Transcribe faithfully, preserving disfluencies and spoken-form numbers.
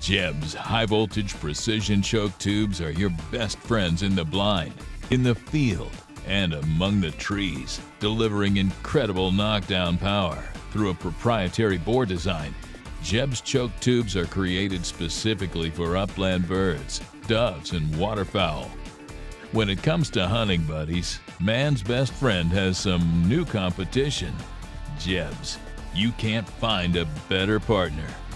J E B S high-voltage precision choke tubes are your best friends in the blind, in the field, and among the trees, delivering incredible knockdown power through a proprietary bore design. J E B S choke tubes are created specifically for upland birds, doves, and waterfowl. When it comes to hunting buddies, man's best friend has some new competition. J E B S. You can't find a better partner.